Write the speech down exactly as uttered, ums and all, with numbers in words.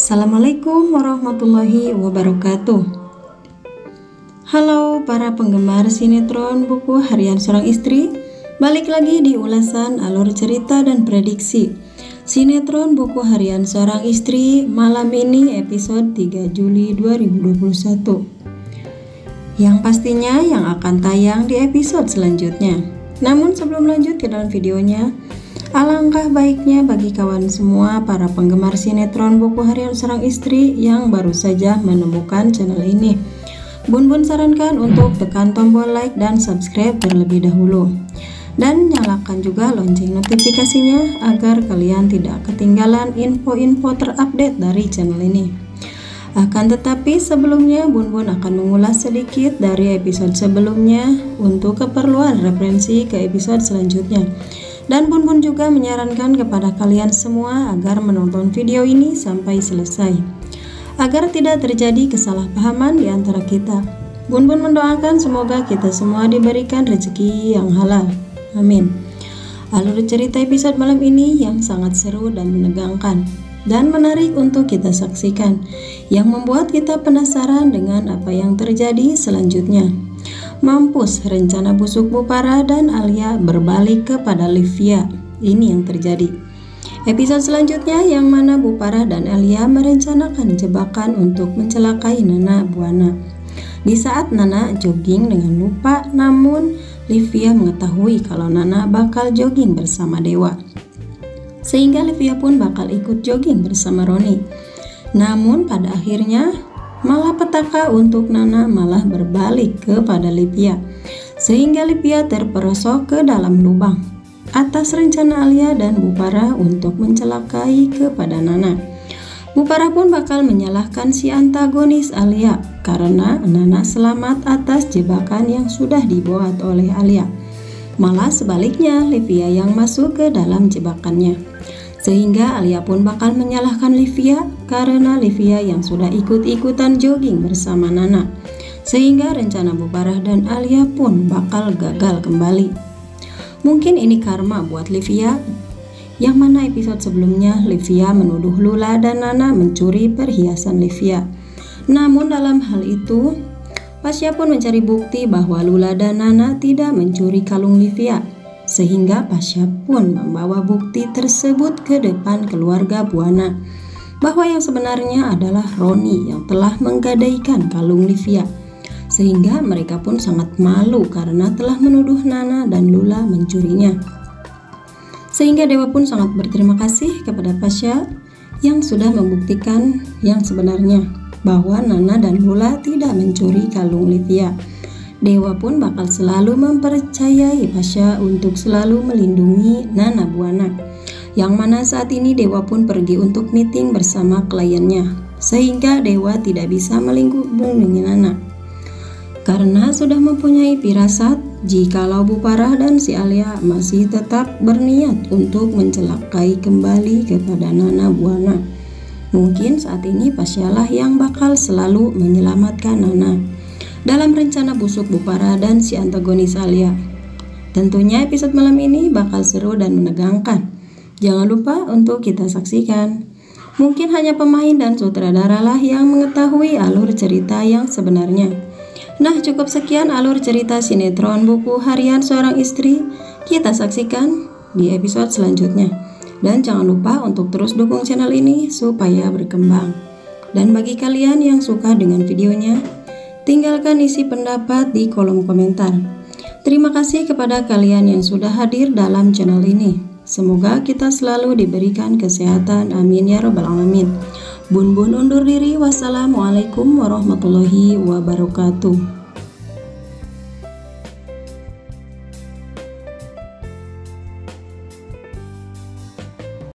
Assalamualaikum warahmatullahi wabarakatuh. Halo para penggemar sinetron buku harian seorang istri. Balik lagi di ulasan alur cerita dan prediksi sinetron buku harian seorang istri malam ini episode tiga Juli dua ribu dua puluh satu, yang pastinya yang akan tayang di episode selanjutnya. Namun sebelum lanjut ke dalam videonya, alangkah baiknya bagi kawan semua para penggemar sinetron buku harian seorang istri yang baru saja menemukan channel ini, Bun Bun sarankan untuk tekan tombol like dan subscribe terlebih dahulu, dan nyalakan juga lonceng notifikasinya agar kalian tidak ketinggalan info-info terupdate dari channel ini. Akan tetapi sebelumnya Bun Bun akan mengulas sedikit dari episode sebelumnya untuk keperluan referensi ke episode selanjutnya. Dan Bun Bun juga menyarankan kepada kalian semua agar menonton video ini sampai selesai, agar tidak terjadi kesalahpahaman di antara kita. Bun Bun mendoakan semoga kita semua diberikan rezeki yang halal. Amin. Alur cerita episode malam ini yang sangat seru dan menegangkan dan menarik untuk kita saksikan, yang membuat kita penasaran dengan apa yang terjadi selanjutnya. Mampus rencana busuk Bupara dan Alia berbalik kepada Livia. Ini yang terjadi. Episode selanjutnya yang mana Bupara dan Alia merencanakan jebakan untuk mencelakai Nana Buana. Di saat Nana jogging dengan lupa, namun Livia mengetahui kalau Nana bakal jogging bersama Dewa, sehingga Livia pun bakal ikut jogging bersama Roni. Namun pada akhirnya malah petaka untuk Nana malah berbalik kepada Livia, sehingga Livia terperosok ke dalam lubang atas rencana Alia dan Bupara untuk mencelakai kepada Nana. Bupara pun bakal menyalahkan si antagonis Alia karena Nana selamat atas jebakan yang sudah dibuat oleh Alia. Malah sebaliknya Livia yang masuk ke dalam jebakannya, sehingga Alia pun bakal menyalahkan Livia karena Livia yang sudah ikut-ikutan jogging bersama Nana, sehingga rencana Bupara dan Alia pun bakal gagal kembali. Mungkin ini karma buat Livia, yang mana episode sebelumnya Livia menuduh Lula dan Nana mencuri perhiasan Livia. Namun dalam hal itu Pasha pun mencari bukti bahwa Lula dan Nana tidak mencuri kalung Livia, sehingga Pasha pun membawa bukti tersebut ke depan keluarga Buana bahwa yang sebenarnya adalah Roni yang telah menggadaikan kalung Livia, sehingga mereka pun sangat malu karena telah menuduh Nana dan Lula mencurinya. Sehingga Dewa pun sangat berterima kasih kepada Pasha yang sudah membuktikan yang sebenarnya bahwa Nana dan Lula tidak mencuri kalung Livia. Dewa pun bakal selalu mempercayai Pasha untuk selalu melindungi Nana Buana, yang mana saat ini Dewa pun pergi untuk meeting bersama kliennya, sehingga Dewa tidak bisa melindungi Nana karena sudah mempunyai firasat jikalau Bupara dan si Alia masih tetap berniat untuk mencelakai kembali kepada Nana Buana. Mungkin saat ini Pasha lah yang bakal selalu menyelamatkan Nana dalam rencana busuk Bupara dan si antagonis Alia. Tentunya episode malam ini bakal seru dan menegangkan. Jangan lupa untuk kita saksikan. Mungkin hanya pemain dan sutradara lah yang mengetahui alur cerita yang sebenarnya. Nah, cukup sekian alur cerita sinetron buku harian seorang istri. Kita saksikan di episode selanjutnya. Dan jangan lupa untuk terus dukung channel ini supaya berkembang. Dan bagi kalian yang suka dengan videonya, tinggalkan isi pendapat di kolom komentar. Terima kasih kepada kalian yang sudah hadir dalam channel ini. Semoga kita selalu diberikan kesehatan. Amin ya robbal alamin. Bun Bun undur diri. Wassalamualaikum warahmatullahi wabarakatuh.